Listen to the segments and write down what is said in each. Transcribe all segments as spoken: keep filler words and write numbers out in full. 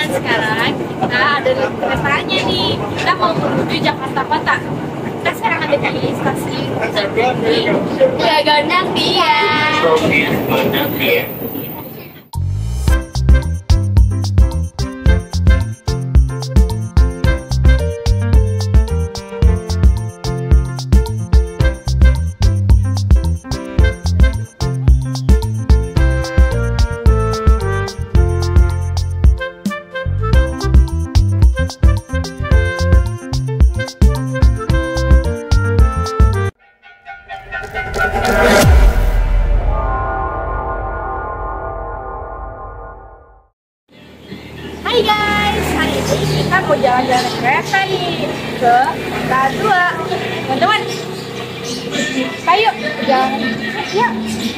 Dan sekarang kita ada di keretanya nih. Kita mau menuju Jakarta Kota. Kita sekarang ada di stasiun Gandang Ya Gandang Dia. Hai guys, hari ini kita mau jalan-jalan kereta nih ke Kota Dua. Teman-teman, ayo jalan. Yuk.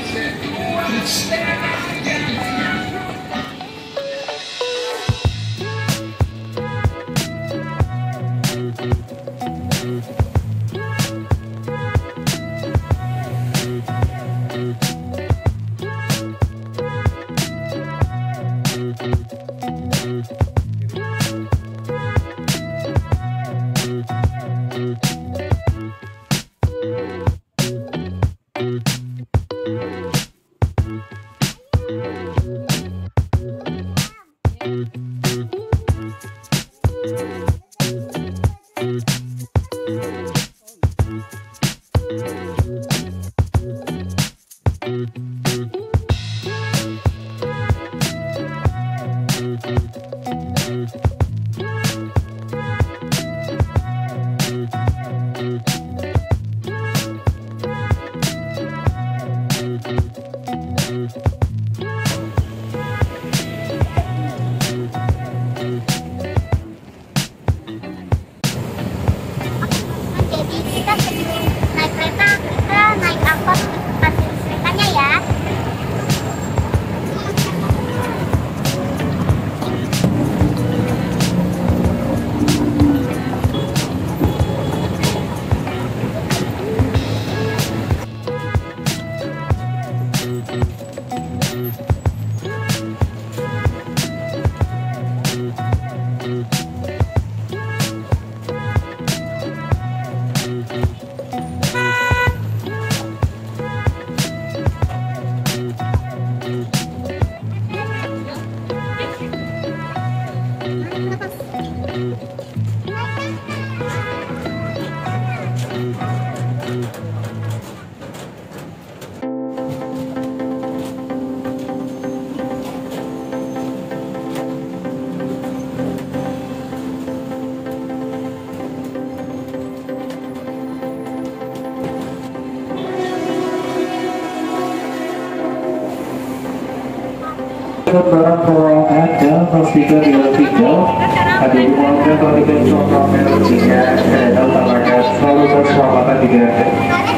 Barang bawaan Anda pastikan dengan tiga ada dimulai balikan contoh energinya dan utamakan selalu keselamatan di jalan.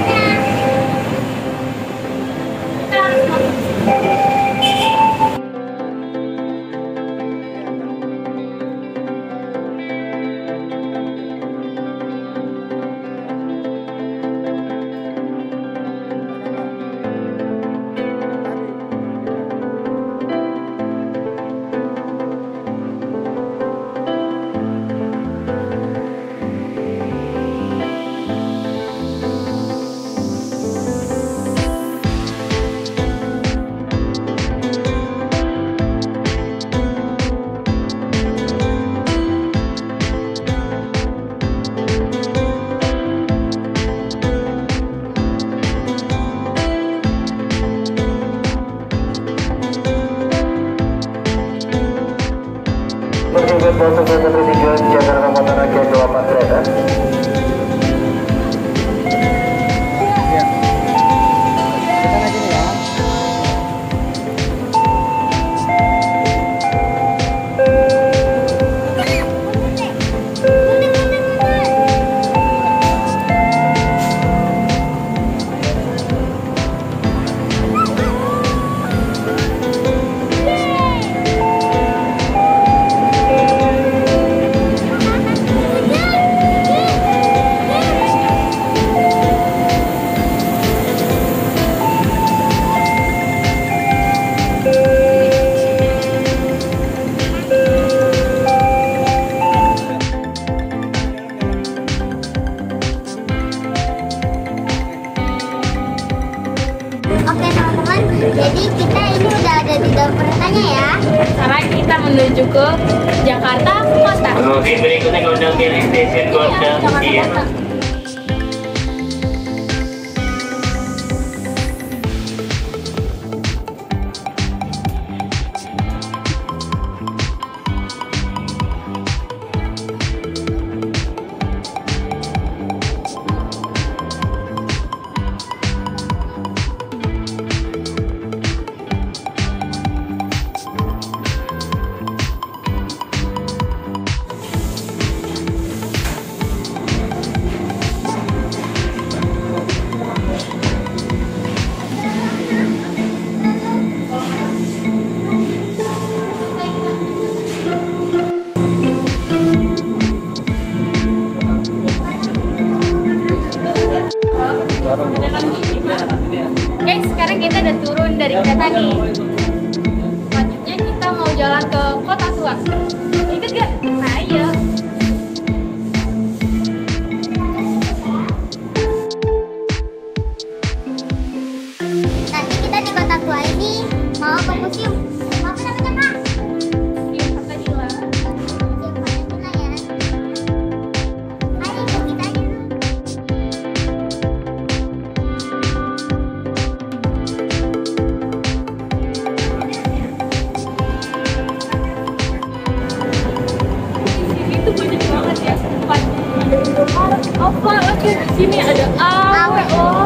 Berikut protokol tujuan Jakarta Kota Rakyat delapan kereta. menuju ke Jakarta Kota. Oke, berikutnya gondang dia station gondang dia. Kota. Oke, sekarang kita udah turun dari kereta nih. Selanjutnya kita mau jalan ke Kota Tua. Ikut gak? Ayo. Nanti kita di Kota Tua ini mau ke museum. Mau ke namanya, Kak? Museum Fathahillah. Museum Fathahillah ya. Ayo ikut kita aja. Di sini tuh banyak banget ya tempat. Apa? Oke, di sini ada awe. Oh.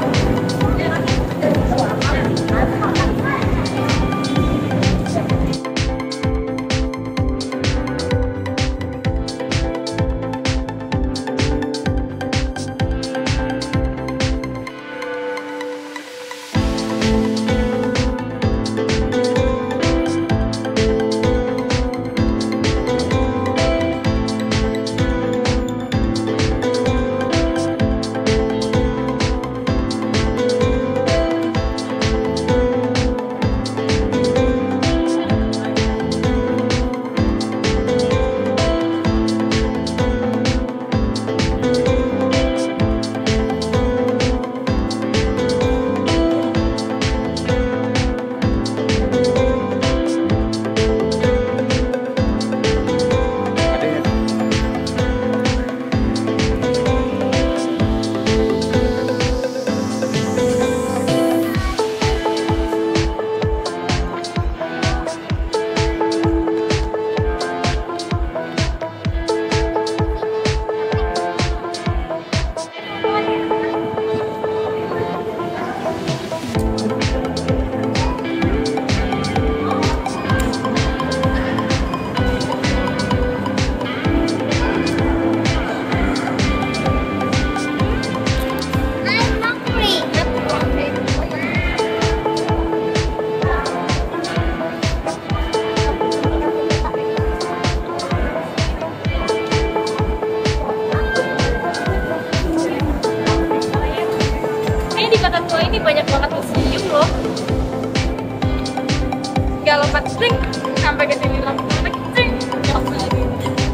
I'm hungry. Kayaknya di Kota Tua ini banyak banget museum loh. Gak lompat cing sampai ke sini lompat cing. Jauh lagi.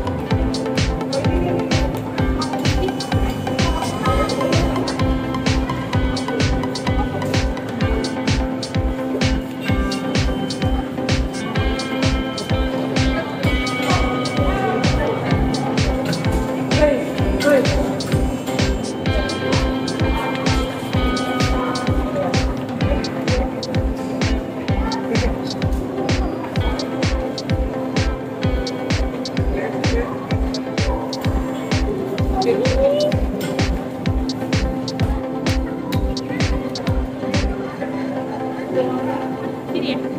Sini ya.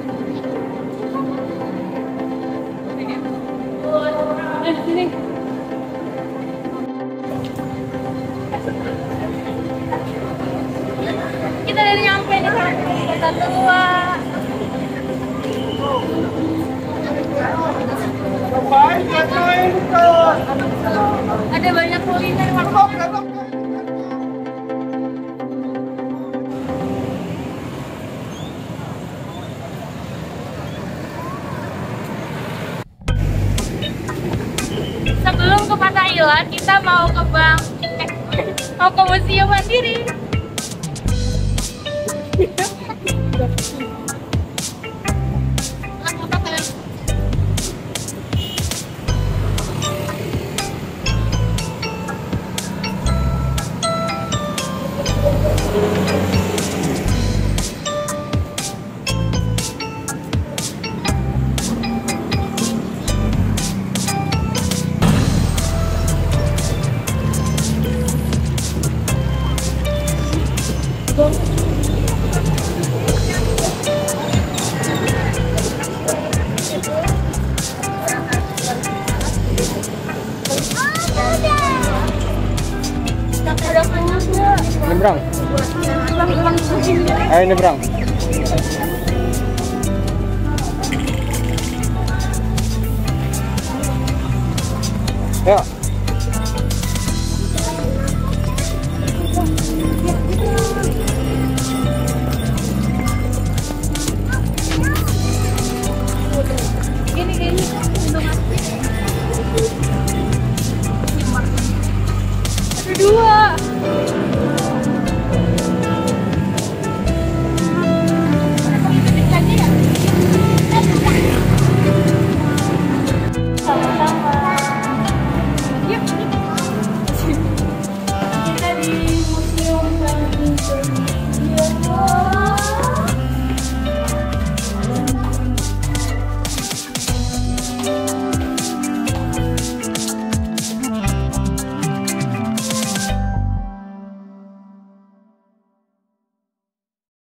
Eh, sini. Kita udah nyampe nih di Kota Tua. Ada banyak kuliner. Sebelum ke Fathahillah, kita mau ke bank, eh, mau ke Museum Mandiri. Nyebrang. Ayo nyebrang. Yuk.